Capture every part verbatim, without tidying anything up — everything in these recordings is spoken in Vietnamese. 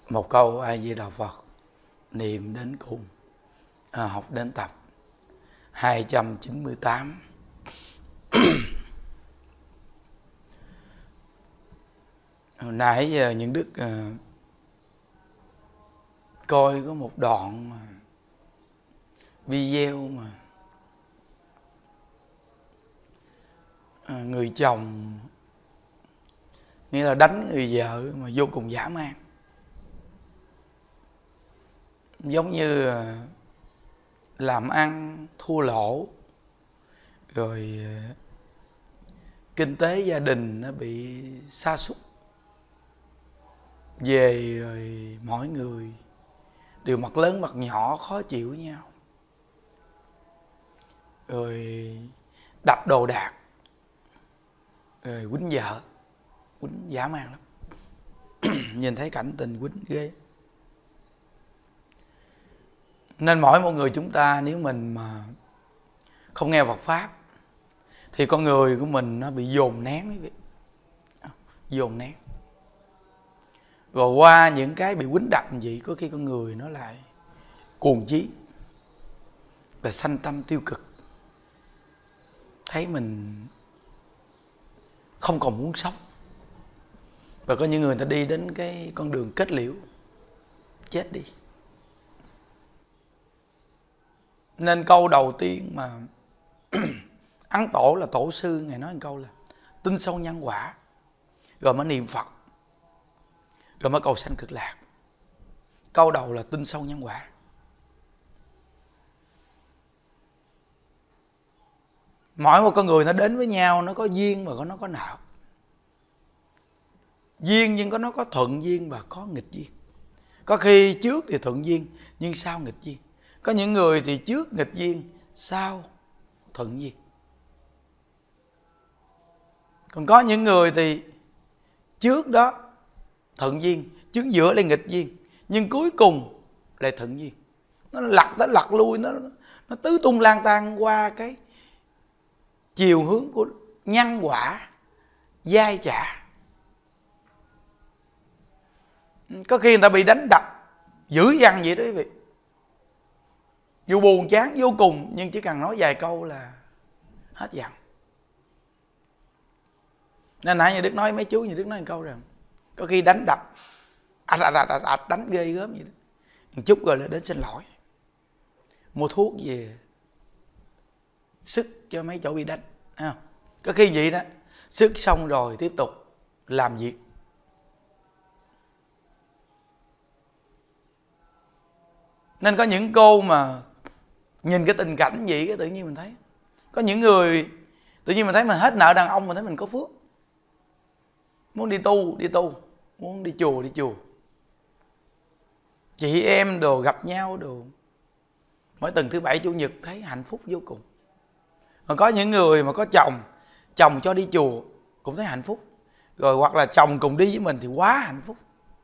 Một câu A Di Đà Phật niệm đến cùng, à, học đến tập hai trăm chín mươi tám. Hồi nãy giờ những đức à, coi có một đoạn video mà à, người chồng nghĩa là đánh người vợ mà vô cùng dã man, giống như làm ăn thua lỗ, rồi kinh tế gia đình nó bị sa sút, về rồi mỗi người đều mặt lớn mặt nhỏ khó chịu với nhau, rồi đập đồ đạc, rồi quýnh vợ, quýnh dã man lắm. Nhìn thấy cảnh tình quýnh ghê. Nên mỗi một người chúng ta nếu mình mà không nghe Phật Pháp thì con người của mình nó bị dồn nén, quý vị. Dồn nén. Rồi qua những cái bị quýnh đập vậy, có khi con người nó lại cuồng chí và sanh tâm tiêu cực, thấy mình không còn muốn sống. Và có những người ta đi đến cái con đường kết liễu, chết đi. Nên câu đầu tiên mà Ấn Tổ là tổ sư, Ngài nói một câu là tin sâu nhân quả, rồi mới niệm Phật, rồi mới cầu sanh cực lạc. Câu đầu là tin sâu nhân quả. Mỗi một con người nó đến với nhau, nó có duyên và nó có nợ. Duyên nhưng có nó có thuận duyên và có nghịch duyên. Có khi trước thì thuận duyên nhưng sau nghịch duyên. Có những người thì trước nghịch duyên, sau thuận duyên. Còn có những người thì trước đó thuận duyên, trước giữa lại nghịch duyên, nhưng cuối cùng lại thuận duyên. Nó lật tới lật lui, nó, nó tứ tung lang tan qua cái chiều hướng của nhân quả, dai trả. Có khi người ta bị đánh đập dữ dằn vậy đó quý vị, dù buồn chán vô cùng, nhưng chỉ cần nói vài câu là hết giận. Nên nãy như Đức nói mấy chú, như Đức nói một câu rằng có khi đánh đập ạch ạch ạch ạch đánh ghê gớm vậy đó, một chút rồi là đến xin lỗi, mua thuốc về sức cho mấy chỗ bị đánh. À, có khi vậy đó, sức xong rồi tiếp tục làm việc. Nên có những cô mà nhìn cái tình cảnh vậy, cái tự nhiên mình thấy có những người tự nhiên mình thấy mình hết nợ đàn ông, mình thấy mình có phước, muốn đi tu đi tu, muốn đi chùa đi chùa, chị em đồ gặp nhau đồ, mỗi tuần thứ bảy chủ nhật thấy hạnh phúc vô cùng. Còn có những người mà có chồng, chồng cho đi chùa cũng thấy hạnh phúc, rồi hoặc là chồng cùng đi với mình thì quá hạnh phúc.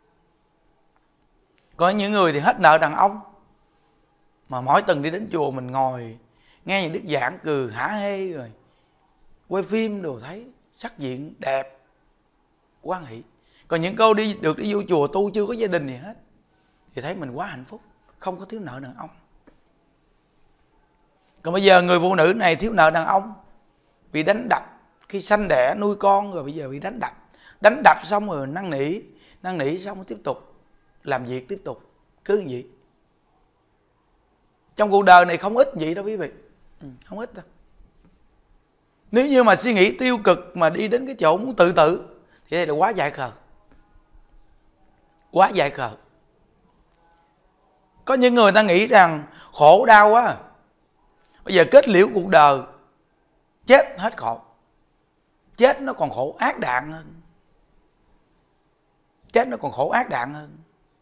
Có những người thì hết nợ đàn ông, mà mỗi tuần đi đến chùa mình ngồi nghe những đức giảng cười hả hê, rồi quay phim đồ thấy sắc diện đẹp, hoan hỷ. Còn những câu đi được đi vô chùa tu chưa có gia đình gì hết thì thấy mình quá hạnh phúc, không có thiếu nợ đàn ông. Còn bây giờ người phụ nữ này thiếu nợ đàn ông, bị đánh đập khi sanh đẻ nuôi con, rồi bây giờ bị đánh đập. Đánh đập xong rồi năn nỉ, năn nỉ xong rồi tiếp tục làm việc, tiếp tục cứ như vậy. Trong cuộc đời này không ít vậy đâu quý vị, không ít đâu. Nếu như mà suy nghĩ tiêu cực mà đi đến cái chỗ muốn tự tử thì đây là quá dại khờ, quá dại khờ. Có những người ta nghĩ rằng khổ đau quá, bây giờ kết liễu cuộc đời, chết hết khổ. Chết nó còn khổ ác đạn hơn, chết nó còn khổ ác đạn hơn.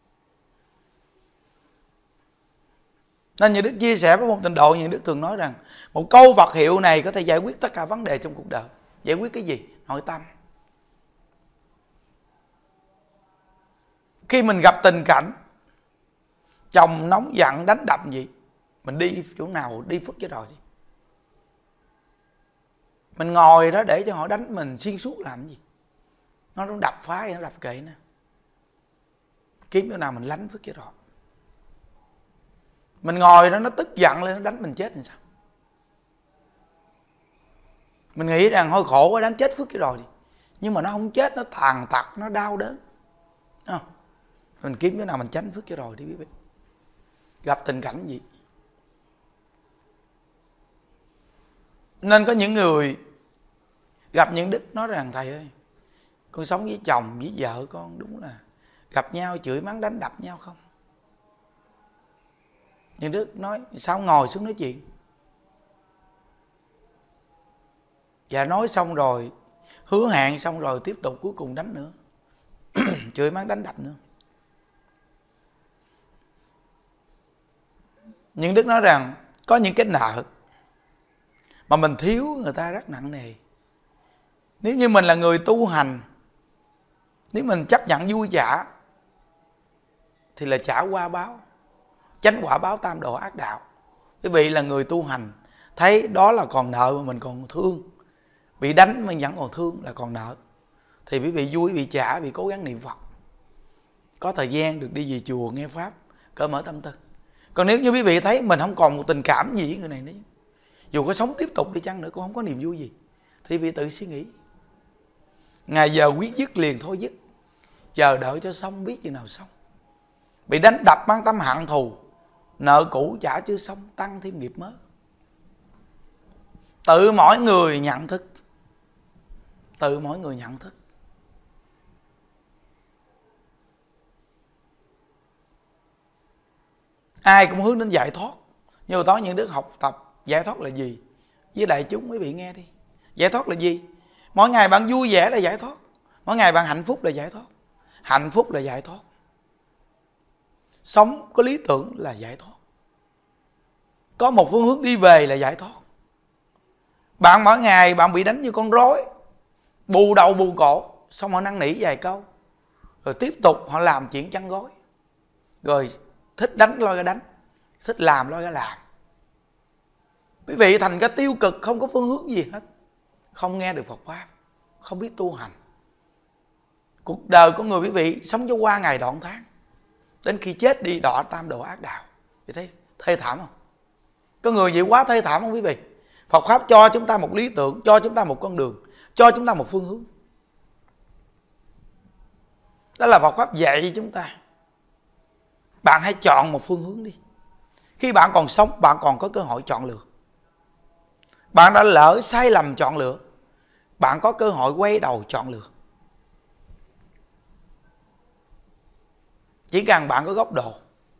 Nên như Đức chia sẻ với một tịnh độ, như Đức thường nói rằng một câu Phật hiệu này có thể giải quyết tất cả vấn đề trong cuộc đời. Giải quyết cái gì? Nội tâm. Khi mình gặp tình cảnh chồng nóng giận đánh đập gì, mình đi chỗ nào đi phức cho rồi đi. Mình ngồi đó để cho họ đánh mình xuyên suốt làm gì? Nó đập phá, nó đập kệ nè. kiếm chỗ nào mình lánh phước cho rồi. Mình ngồi đó nó tức giận lên, nó đánh mình chết thì sao? Mình nghĩ rằng thôi khổ quá đánh chết phước cho rồi đi. Nhưng mà nó không chết, nó tàn tật, nó đau đớn. Đúng không? Mình kiếm chỗ nào mình tránh phước cho rồi đi quý vị. Gặp tình cảnh gì. Nên có những người gặp những đức nói rằng thầy ơi, con sống với chồng với vợ con đúng là gặp nhau chửi mắng đánh đập nhau không. Nhưng đức nói sao ngồi xuống nói chuyện. Và nói xong rồi, hứa hẹn xong rồi tiếp tục cuối cùng đánh nữa. Chửi mắng đánh đập nữa. Nhưng đức nói rằng có những cái nợ mà mình thiếu người ta rất nặng nề. Nếu như mình là người tu hành, nếu mình chấp nhận vui trả thì là trả qua báo, tránh quả báo tam độ ác đạo. Quý vị là người tu hành, thấy đó là còn nợ mà mình còn thương, bị đánh mình vẫn còn thương là còn nợ, thì quý vị vui, bị trả, bị cố gắng niệm Phật, có thời gian được đi về chùa nghe Pháp, cởi mở tâm tư. Còn nếu như quý vị thấy mình không còn một tình cảm gì với người này nữa, dù có sống tiếp tục đi chăng nữa cũng không có niềm vui gì, thì quý vị tự suy nghĩ. Ngày giờ quyết dứt liền thôi dứt, chờ đợi cho xong biết chừng nào xong. Bị đánh đập mang tâm hận thù, nợ cũ trả chưa xong, tăng thêm nghiệp mới. Tự mỗi người nhận thức, tự mỗi người nhận thức. Ai cũng hướng đến giải thoát, nhưng mà có những đức học tập giải thoát là gì với đại chúng quý vị nghe đi. Giải thoát là gì? Mỗi ngày bạn vui vẻ là giải thoát, mỗi ngày bạn hạnh phúc là giải thoát. Hạnh phúc là giải thoát, sống có lý tưởng là giải thoát, có một phương hướng đi về là giải thoát. Bạn mỗi ngày bạn bị đánh như con rối, bù đầu bù cổ, xong họ năn nỉ vài câu, rồi tiếp tục họ làm chuyện chăn gối, rồi thích đánh lôi ra đánh, thích làm lôi ra làm. Quý vị thành cái tiêu cực, không có phương hướng gì hết, không nghe được Phật Pháp, không biết tu hành. Cuộc đời của người quý vị sống cho qua ngày đoạn tháng, đến khi chết đi đọa tam độ ác đạo. Chị thấy thê thảm không? Có người vậy quá thê thảm không quý vị? Phật Pháp cho chúng ta một lý tưởng, cho chúng ta một con đường, cho chúng ta một phương hướng. Đó là Phật Pháp dạy chúng ta. Bạn hãy chọn một phương hướng đi. Khi bạn còn sống, bạn còn có cơ hội chọn lựa. Bạn đã lỡ sai lầm chọn lựa, bạn có cơ hội quay đầu chọn lựa. Chỉ cần bạn có góc độ.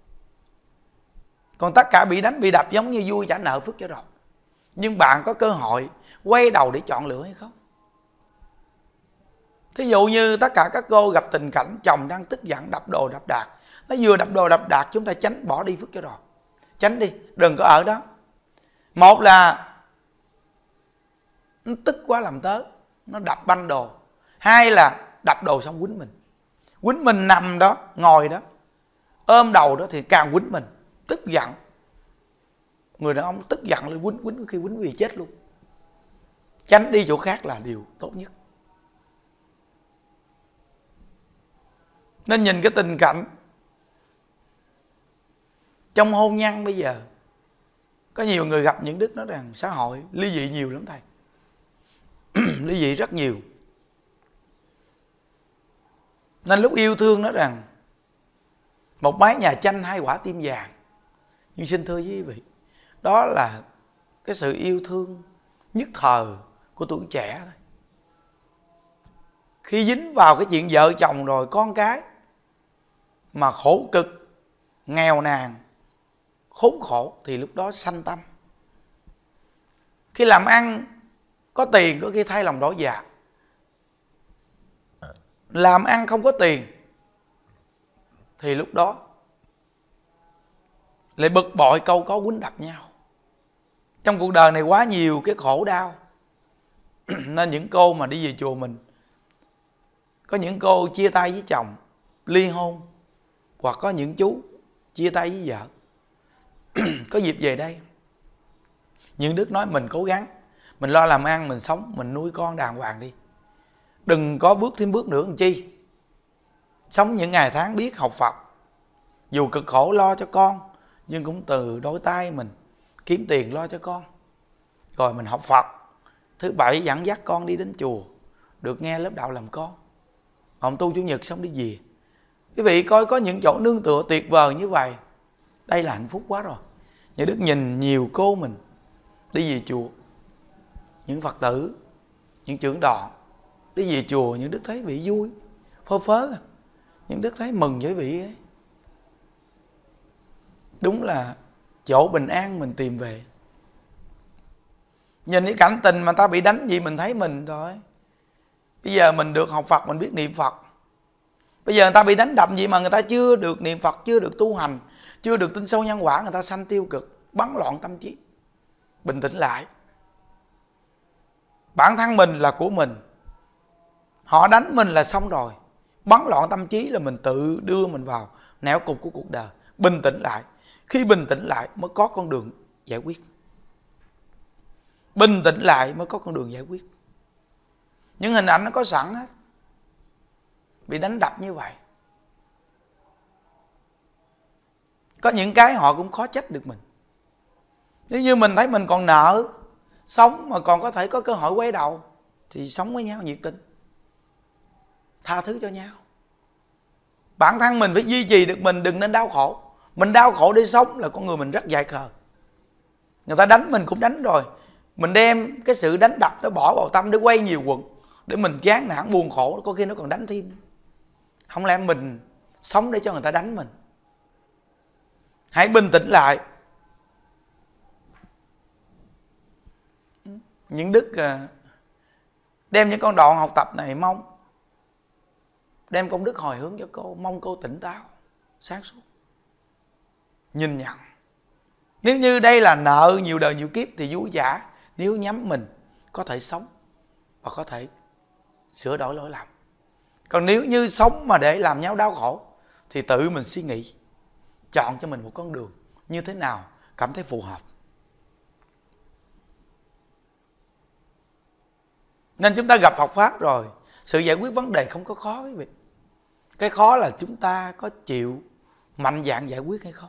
Còn tất cả bị đánh bị đập giống như vui trả nợ phước cho rồi. Nhưng bạn có cơ hội quay đầu để chọn lựa hay không? Thí dụ như tất cả các cô gặp tình cảnh chồng đang tức giận đập đồ đập đạc, nó vừa đập đồ đập đạc, chúng ta tránh, bỏ đi phước cho rồi. Tránh đi, đừng có ở đó. Một là nó tức quá làm tớ, nó đập banh đồ. Hai là đập đồ xong quýnh mình. Quýnh mình nằm đó, ngồi đó, ôm đầu đó thì càng quýnh mình, tức giận. Người đàn ông tức giận lên quýnh, quýnh khi quýnh vì chết luôn. Tránh đi chỗ khác là điều tốt nhất. Nên nhìn cái tình cảnh trong hôn nhân bây giờ, có nhiều người gặp những đức nói rằng xã hội ly dị nhiều lắm thầy. Ly dị rất nhiều. Nên lúc yêu thương nói rằng một mái nhà tranh hai quả tim vàng. Nhưng xin thưa với quý vị, đó là cái sự yêu thương nhất thời của tuổi trẻ thôi. Khi dính vào cái chuyện vợ chồng rồi con cái mà khổ cực, nghèo nàn, khốn khổ thì lúc đó sanh tâm. Khi làm ăn có tiền có khi thay lòng đổi dạ. Làm ăn không có tiền thì lúc đó lại bực bội câu có quýnh đập nhau. Trong cuộc đời này quá nhiều cái khổ đau. Nên những cô mà đi về chùa mình, có những cô chia tay với chồng, ly hôn, hoặc có những chú chia tay với vợ. Có dịp về đây, những đức nói mình cố gắng, mình lo làm ăn, mình sống, mình nuôi con đàng hoàng đi. Đừng có bước thêm bước nữa làm chi. Sống những ngày tháng biết học Phật, Dù cực khổ lo cho con, nhưng cũng từ đôi tay mình kiếm tiền lo cho con. Rồi mình học Phật, thứ bảy dẫn dắt con đi đến chùa, được nghe lớp đạo làm con. Ông tu chủ nhật xong đi về. Quý vị coi có những chỗ nương tựa tuyệt vời như vậy, đây là hạnh phúc quá rồi. Nhà Đức nhìn nhiều cô mình đi về chùa, những Phật tử, những trưởng đoàn đi về chùa, những Đức thấy vị vui, phơ phớ, những Đức thấy mừng với vị ấy. Đúng là chỗ bình an mình tìm về. Nhìn cái cảnh tình mà ta bị đánh gì mình thấy mình thôi. Bây giờ mình được học Phật, mình biết niệm Phật. Bây giờ người ta bị đánh đập gì mà người ta chưa được niệm Phật, chưa được tu hành, chưa được tin sâu nhân quả, người ta sanh tiêu cực, bấn loạn tâm trí. Bình tĩnh lại. Bản thân mình là của mình, họ đánh mình là xong rồi. Bấn loạn tâm trí là mình tự đưa mình vào nẻo cục của cuộc đời. Bình tĩnh lại. Khi bình tĩnh lại mới có con đường giải quyết. Bình tĩnh lại mới có con đường giải quyết. Những hình ảnh nó có sẵn hết. Bị đánh đập như vậy, có những cái họ cũng khó trách được mình. Nếu như mình thấy mình còn nợ, sống mà còn có thể có cơ hội quay đầu, thì sống với nhau nhiệt tình, tha thứ cho nhau. Bản thân mình phải duy trì được mình, đừng nên đau khổ. Mình đau khổ để sống là con người mình rất dại khờ. Người ta đánh mình cũng đánh rồi, mình đem cái sự đánh đập tới bỏ vào tâm để quay nhiều quần, để mình chán nản buồn khổ, có khi nó còn đánh thêm. Không lẽ mình sống để cho người ta đánh mình? Hãy bình tĩnh lại. Những Đức đem những con đoạn học tập này, mong đem công đức hồi hướng cho cô, mong cô tỉnh táo, sáng suốt, nhìn nhận. Nếu như đây là nợ nhiều đời nhiều kiếp thì vui trả. Nếu nhắm mình có thể sống và có thể sửa đổi lỗi lầm. Còn nếu như sống mà để làm nhau đau khổ thì tự mình suy nghĩ, chọn cho mình một con đường như thế nào cảm thấy phù hợp. Nên chúng ta gặp Phật Pháp rồi, sự giải quyết vấn đề không có khó quý vị. Cái khó là chúng ta có chịu mạnh dạn giải quyết hay không.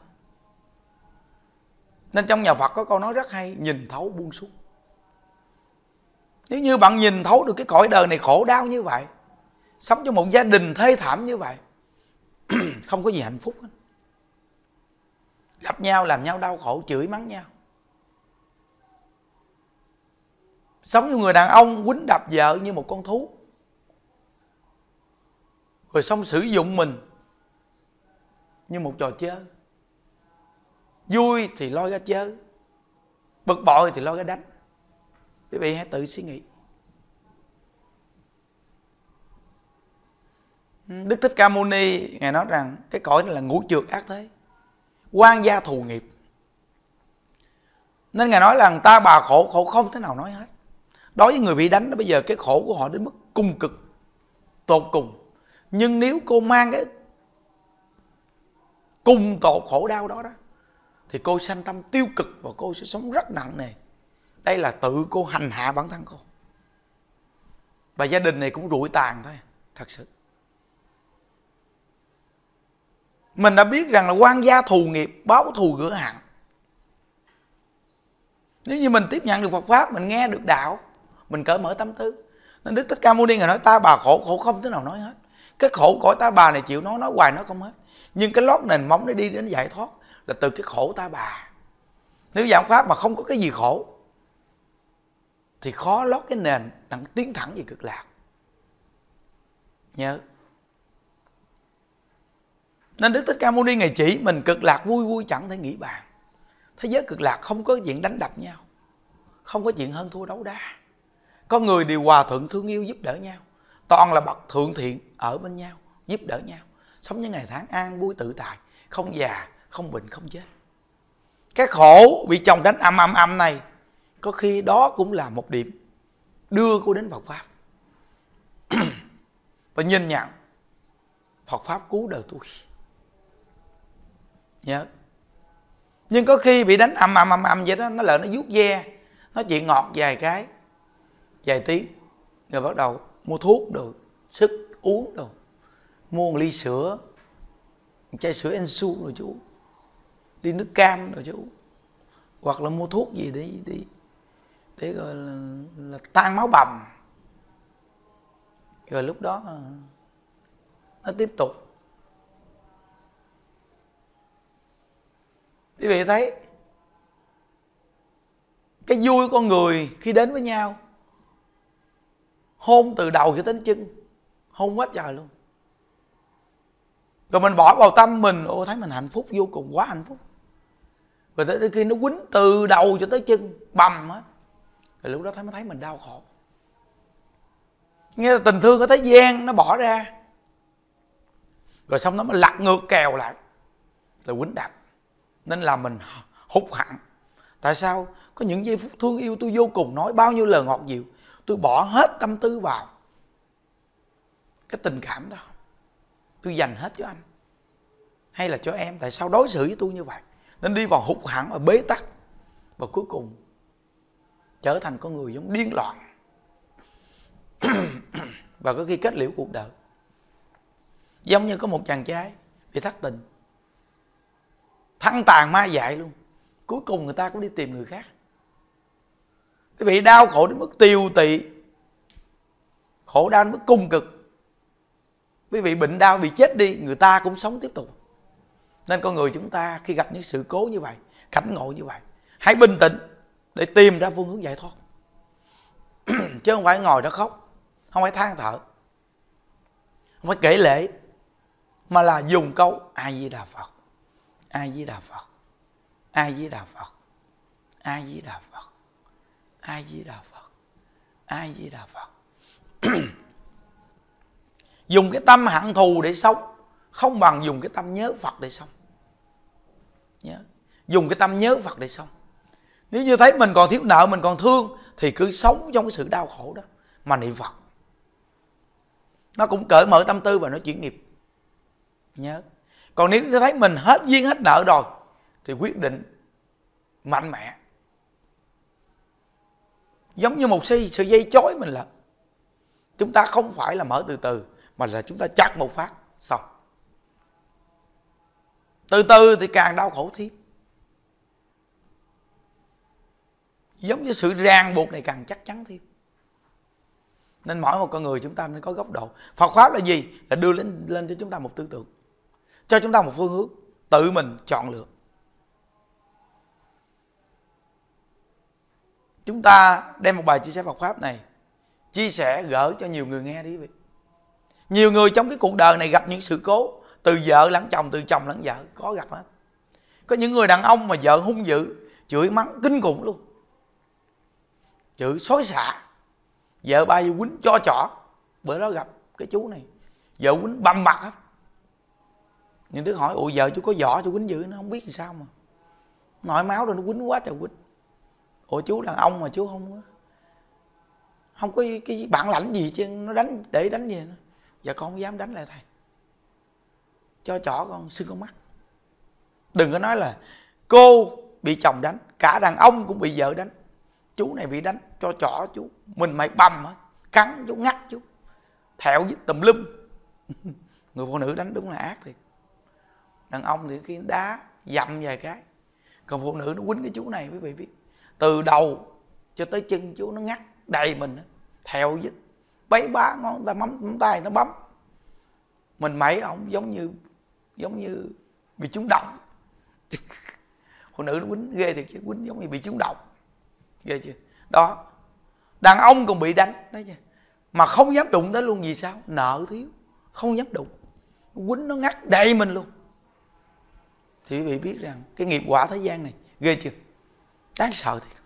Nên trong nhà Phật có câu nói rất hay, nhìn thấu buông xuống. Nếu như bạn nhìn thấu được cái cõi đời này khổ đau như vậy, sống trong một gia đình thê thảm như vậy, không có gì hạnh phúc hết. Gặp nhau làm nhau đau khổ, chửi mắng nhau. Sống như người đàn ông quýnh đập vợ như một con thú, rồi xong sử dụng mình như một trò chơi. Vui thì lôi ra chơi, bực bội thì lôi ra đánh. Quý vị hãy tự suy nghĩ. Đức Thích Ca Mâu Ni Ngài nói rằng cái cõi này là ngũ trược ác thế, quan gia thù nghiệp. Nên Ngài nói là ta bà khổ, khổ không thể nào nói hết. Đối với người bị đánh đó, bây giờ cái khổ của họ đến mức cùng cực, tột cùng. Nhưng nếu cô mang cái cùng tột khổ đau đó đó, thì cô sanh tâm tiêu cực và cô sẽ sống rất nặng nề. Đây là tự cô hành hạ bản thân cô. Và gia đình này cũng rụi tàn thôi, thật sự. Mình đã biết rằng là quan gia thù nghiệp, báo thù rửa hận. Nếu như mình tiếp nhận được Phật Pháp, mình nghe được đạo, mình cởi mở tâm tư. Nên Đức Thích Ca Mâu Ni Ngài nói ta bà khổ, khổ không thể nào nói hết. Cái khổ cõi ta bà này chịu nói, nói hoài nói không hết. Nhưng cái lót nền móng để đi đến giải thoát là từ cái khổ ta bà. Nếu giảng Pháp mà không có cái gì khổ thì khó lót cái nền đặng tiến thẳng về cực lạc. Nhớ. Nên Đức Thích Ca Mâu Ni Ngài chỉ mình cực lạc vui vui chẳng thể nghĩ bàn. Thế giới cực lạc không có chuyện đánh đập nhau, không có chuyện hơn thua đấu đá. Con người đều hòa thuận thương yêu giúp đỡ nhau. Toàn là bậc thượng thiện ở bên nhau, giúp đỡ nhau, sống những ngày tháng an vui tự tại, không già, không bệnh, không chết. Cái khổ bị chồng đánh âm âm âm này, có khi đó cũng là một điểm đưa cô đến Phật Pháp. Và nhìn nhận Phật Pháp cứu đời tôi. Nhớ. Nhưng có khi bị đánh ầm ầm ầm ầm vậy đó, nó lỡ nó vuốt ve, nói chuyện ngọt vài cái, vài tiếng, rồi bắt đầu mua thuốc đồ, sức uống đồ, mua một ly sữa, chai sữa Ensu rồi chú, đi nước cam rồi chú, hoặc là mua thuốc gì để đi để gọi là, là tan máu bầm, rồi lúc đó nó tiếp tục. Quý vị thấy cái vui con người khi đến với nhau, hôn từ đầu cho đến chân, hôn quá trời luôn, rồi mình bỏ vào tâm mình, ô thấy mình hạnh phúc vô cùng, quá hạnh phúc. Rồi tới khi nó quýnh từ đầu cho tới chân bầm hết, rồi lúc đó thấy mới thấy mình đau khổ. Nghe là tình thương ở thế gian nó bỏ ra, rồi xong nó mới lật ngược kèo lại là quýnh đập. Nên là mình hụt hẳn. Tại sao? Có những giây phút thương yêu tôi vô cùng, nói bao nhiêu lời ngọt dịu, tôi bỏ hết tâm tư vào cái tình cảm đó, tôi dành hết cho anh hay là cho em. Tại sao đối xử với tôi như vậy? Nên đi vào hụt hẳn và bế tắc, và cuối cùng trở thành con người giống điên loạn và có khi kết liễu cuộc đời. Giống như có một chàng trai bị thất tình, thân tàn ma dại luôn, cuối cùng người ta cũng đi tìm người khác. Quý vị đau khổ đến mức tiều tị, khổ đau đến mức cung cực. Quý vị bệnh đau bị chết đi, người ta cũng sống tiếp tục. Nên con người chúng ta khi gặp những sự cố như vậy, cảnh ngộ như vậy, hãy bình tĩnh để tìm ra phương hướng giải thoát. Chứ không phải ngồi đó khóc, không phải than thở, không phải kể lể, mà là dùng câu A Di Đà Phật, A Di Đà Phật, A Di Đà Phật, A Di Đà Phật, A Di Đà Phật, A Di Đà Phật. Dùng cái tâm hận thù để sống không bằng dùng cái tâm nhớ Phật để sống. Nhớ. Dùng cái tâm nhớ Phật để sống. Nếu như thấy mình còn thiếu nợ, mình còn thương, thì cứ sống trong cái sự đau khổ đó mà niệm Phật. Nó cũng cởi mở tâm tư và nó chuyển nghiệp. Nhớ. Còn nếu như thấy mình hết duyên hết nợ rồi, thì quyết định mạnh mẽ, giống như một sợi dây chói mình lại. Chúng ta không phải là mở từ từ, mà là chúng ta chặt một phát xong. Từ từ thì càng đau khổ thêm. Giống như sự ràng buộc này càng chắc chắn thêm. Nên mỗi một con người chúng ta nên có góc độ. Phật pháp là gì? Là đưa lên lên cho chúng ta một tư tưởng, cho chúng ta một phương hướng, tự mình chọn lựa. Chúng ta đem một bài chia sẻ Phật pháp này, chia sẻ gỡ cho nhiều người nghe đi quý vị. Nhiều người trong cái cuộc đời này gặp những sự cố, từ vợ lẫn chồng, từ chồng lẫn vợ, có gặp hết. Có những người đàn ông mà vợ hung dữ, chửi mắng kinh khủng luôn, chửi xối xả, vợ ba quýnh cho chỏ. Bữa đó gặp cái chú này, vợ quýnh bầm mặt hết. Những đứa hỏi, ủa vợ chú có võ chú quýnh dữ? Nó không biết làm sao mà nổi máu rồi, nó quýnh quá trời quýnh. Ủa chú đàn ông mà chú không không có cái bản lãnh gì chứ, nó đánh để đánh gì nữa. Dạ con không dám đánh lại thầy, cho chỏ con sưng con mắt. Đừng có nói là cô bị chồng đánh, cả đàn ông cũng bị vợ đánh. Chú này bị đánh, cho chỏ chú, mình mày bầm hết, cắn chú, ngắt chú, thẹo với tùm lum. Người phụ nữ đánh đúng là ác thiệt. Đàn ông thì khi đá dậm vài cái, còn phụ nữ nó quýnh cái chú này quý vị biết, từ đầu cho tới chân chú nó ngắt đầy mình, thẹo với bấy bá ngón tay, mắm, mắm tay nó bấm mình. Mấy ông giống như giống như bị trúng độc. Phụ nữ nó quýnh ghê thiệt chứ, quýnh giống như bị trúng độc, ghê chưa đó. Đàn ông còn bị đánh đấy chứ, mà không dám đụng tới luôn. Vì sao? Nợ thiếu, không dám đụng, quýnh nó ngắt đầy mình luôn. Thì quý vị biết rằng cái nghiệp quả thế gian này ghê chưa, đáng sợ thiệt.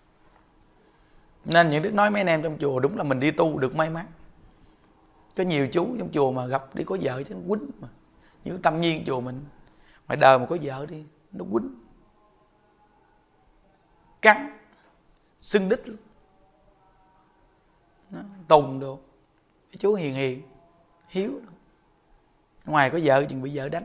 Nên những đức nói mấy anh em trong chùa, đúng là mình đi tu được may mắn. Có nhiều chú trong chùa mà gặp đi có vợ chứ nó quýnh mà. Như Tâm Nhiên chùa mình, ngoài đời mà có vợ đi nó quýnh, cắn, sưng đít luôn. Nó, Tùng đồ, cái chú hiền hiền, hiếu đồ. Ngoài có vợ chừng bị vợ đánh.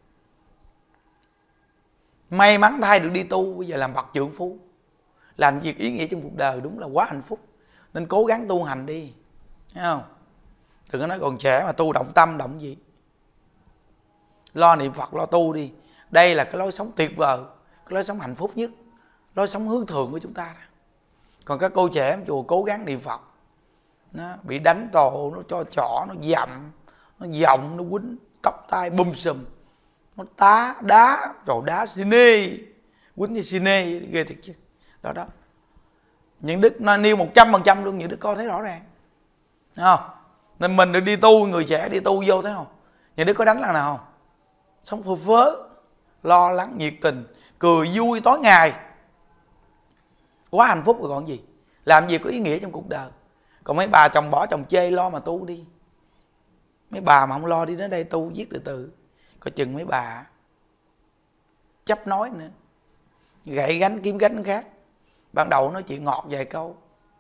May mắn thay được đi tu, bây giờ làm bậc trượng phu, làm việc ý nghĩa trong cuộc đời, đúng là quá hạnh phúc. Nên cố gắng tu hành đi, thấy không? Đừng có nói còn trẻ mà tu động tâm động gì. Lo niệm Phật, lo tu đi. Đây là cái lối sống tuyệt vời, cái lối sống hạnh phúc nhất, lối sống hướng thượng của chúng ta. Còn các cô trẻ trong chùa cố gắng niệm Phật, nó bị đánh tổ, nó cho trỏ, nó dậm, nó giọng, nó quýnh, tóc tai bum sùm, nó tá đá, trò đá cine, quýnh như cine, ghê thiệt chứ. Đó đó, những đức nó nêu một trăm phần trăm luôn, những đức coi thấy rõ ràng, thấy không? Nên mình được đi tu, người trẻ đi tu vô thấy không? Những đức có đánh lần nào không? Sống phơ phớ, lo lắng, nhiệt tình, cười vui tối ngày, quá hạnh phúc rồi còn gì. Làm gì có ý nghĩa trong cuộc đời. Còn mấy bà chồng bỏ chồng chê lo mà tu đi. Mấy bà mà không lo đi đến đây tu viết từ từ, coi chừng mấy bà chấp nói nữa, gậy gánh kiếm gánh khác. Ban đầu nói chuyện ngọt vài câu,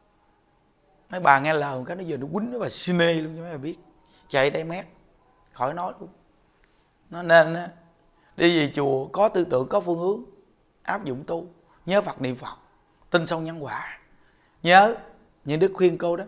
mấy bà nghe lời một cái nó giờ nó quýnh, mấy bà si mê luôn cho mấy bà biết, chạy tay mét khỏi nói luôn. Nó nên á, đi về chùa có tư tưởng, có phương hướng, áp dụng tu, nhớ Phật niệm Phật, tin sâu nhân quả. Nhớ những đức khuyên cô đó,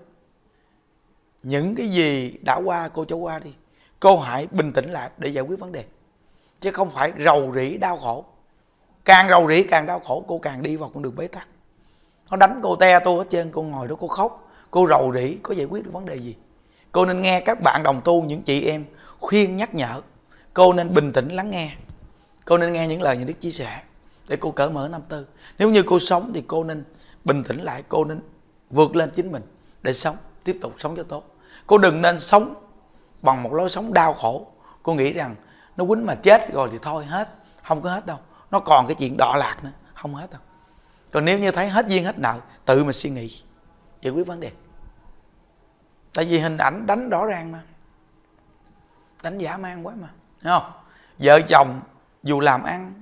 những cái gì đã qua cô cho qua đi, cô hãy bình tĩnh lại để giải quyết vấn đề, chứ không phải rầu rĩ đau khổ. Càng rầu rĩ càng đau khổ, cô càng đi vào con đường bế tắc. Nó đánh cô te tu hết trơn, cô ngồi đó cô khóc, cô rầu rĩ, có giải quyết được vấn đề gì? Cô nên nghe các bạn đồng tu, những chị em khuyên nhắc nhở. Cô nên bình tĩnh lắng nghe. Cô nên nghe những lời những đức chia sẻ để cô cởi mở tâm tư. Nếu như cô sống thì cô nên bình tĩnh lại, cô nên vượt lên chính mình để sống, tiếp tục sống cho tốt. Cô đừng nên sống bằng một lối sống đau khổ. Cô nghĩ rằng nó quýnh mà chết rồi thì thôi hết. Không có hết đâu, nó còn cái chuyện đọa lạc nữa, không hết đâu. Còn nếu như thấy hết duyên hết nợ, tự mình suy nghĩ giải quyết vấn đề. Tại vì hình ảnh đánh rõ ràng mà, đánh dã man quá mà, thấy không? Vợ chồng dù làm ăn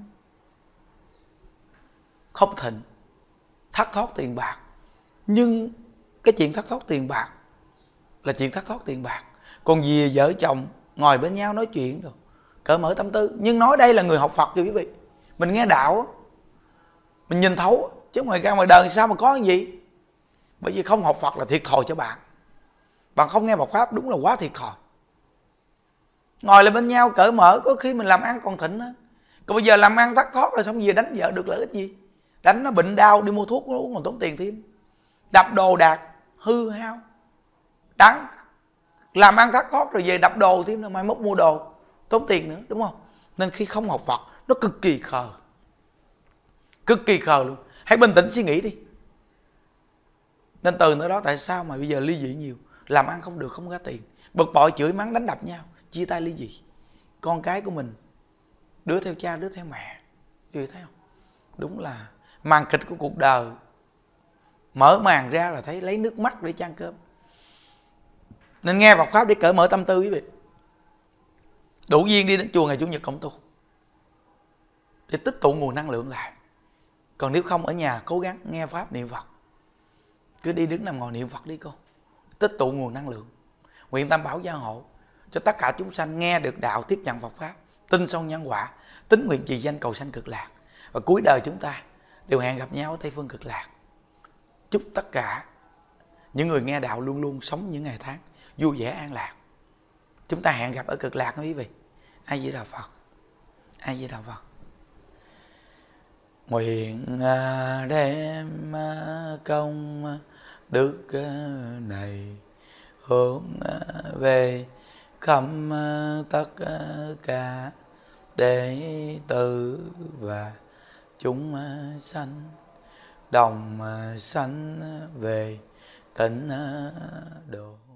không thịnh, thất thoát tiền bạc, nhưng cái chuyện thất thoát tiền bạc là chuyện thất thoát tiền bạc. Còn vì vợ chồng ngồi bên nhau nói chuyện rồi cởi mở tâm tư. Nhưng nói đây là người học Phật kìa quý vị, mình nghe đạo, mình nhìn thấu, chứ ngoài ra ngoài đời sao mà có cái gì. Bởi vì không học Phật là thiệt thòi cho bạn. Bạn không nghe Phật Pháp đúng là quá thiệt thòi. Ngồi lại bên nhau cởi mở, có khi mình làm ăn còn thịnh á. Còn bây giờ làm ăn thất thoát rồi xong về đánh vợ được lợi ích gì? Đánh nó bệnh đau đi mua thuốc nó uống còn tốn tiền thêm. Đập đồ đạc hư hao, đáng làm ăn thất thoát rồi về đập đồ thêm, mai mốt mua đồ tốn tiền nữa, đúng không? Nên khi không học Phật nó cực kỳ khờ, cực kỳ khờ luôn. Hãy bình tĩnh suy nghĩ đi. Nên từ nơi đó tại sao mà bây giờ ly dị nhiều, làm ăn không được, không ra tiền, bực bội chửi mắng đánh đập nhau, chia tay ly dị. Con cái của mình đứa theo cha, đứa theo mẹ, quý vị thấy không? Đúng là màn kịch của cuộc đời. Mở màn ra là thấy lấy nước mắt để chan cơm. Nên nghe Phật Pháp để cởi mở tâm tư quý vị. Đủ duyên đi đến chùa ngày Chủ nhật cộng tu để tích tụ nguồn năng lượng lại. Còn nếu không ở nhà cố gắng nghe Pháp niệm Phật. Cứ đi đứng nằm ngồi niệm Phật đi cô, tích tụ nguồn năng lượng. Nguyện Tam Bảo gia hộ cho tất cả chúng sanh nghe được đạo, tiếp nhận Phật Pháp, tin sâu nhân quả, tín nguyện trì danh cầu sanh cực lạc. Và cuối đời chúng ta đều hẹn gặp nhau ở Tây Phương cực lạc. Chúc tất cả những người nghe đạo luôn luôn sống những ngày tháng vui vẻ an lạc. Chúng ta hẹn gặp ở cực lạc quý vị. A Di Đà Phật. A Di Đà Phật. Nguyện đem công đức này hướng về khắp tất cả đệ tử và chúng sanh, đồng sanh về tịnh độ.